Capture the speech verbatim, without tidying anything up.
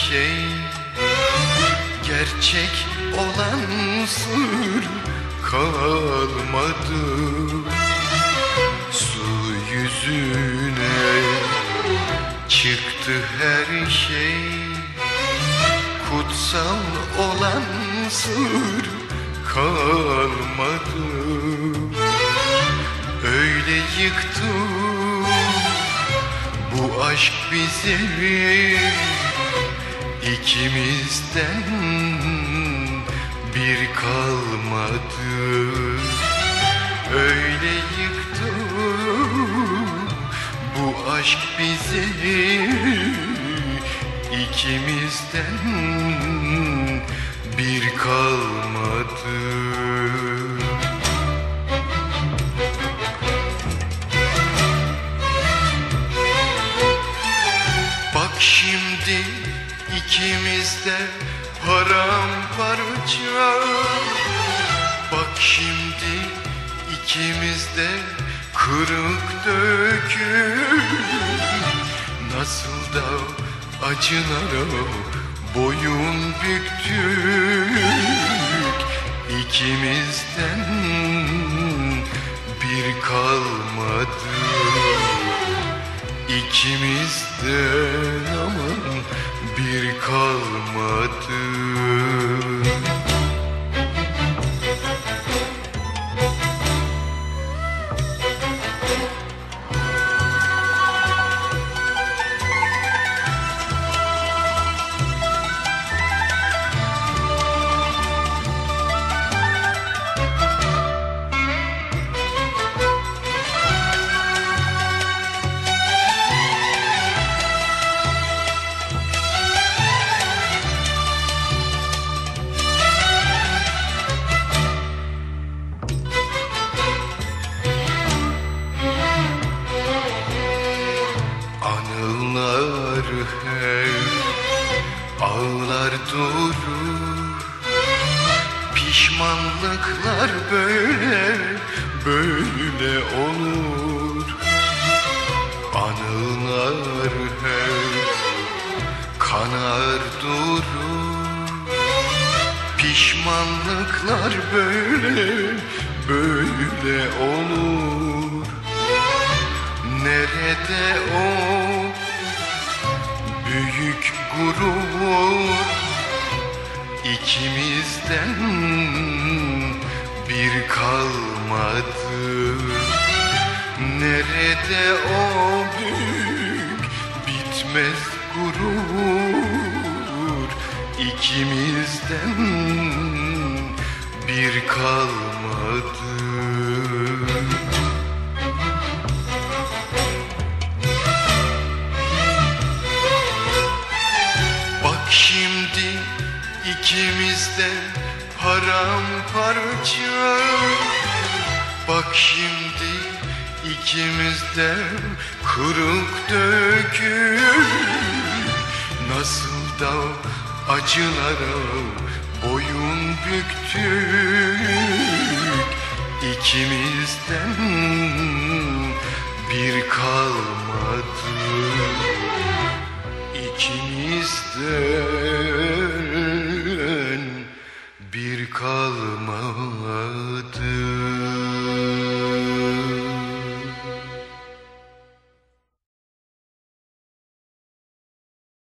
şey gerçek olan sır kalmadı. Su yüzüne çıktı her şey, kutsal olan sır kalmadı. Öyle yıktı bu aşk bizi, ikimizden bir kalmadı. Öyle yıktı bu aşk bizi, ikimizden bir kalmadı. Bak şimdi ikimiz de paramparça. Bak şimdi ikimiz de kırık dökük. Nasıl da acılara boyun büktük. İkimizden bir kalmadı. İkimizden aman bir kalmadı. Anılar hep ağlar durur, pişmanlıklar böyle böyle olur. Anılar hep kanar durur, pişmanlıklar böyle böyle olur. Nerede o büyük gurur, ikimizden bir kalmadı. Nerede o büyük bitmez gurur, ikimizden bir kalmadı. Şimdi ikimiz de paramparça. Bak şimdi ikimiz de kırık dökük. Nasıl da acılara boyun büktük. İkimizden bir kalmadı. İkimiz de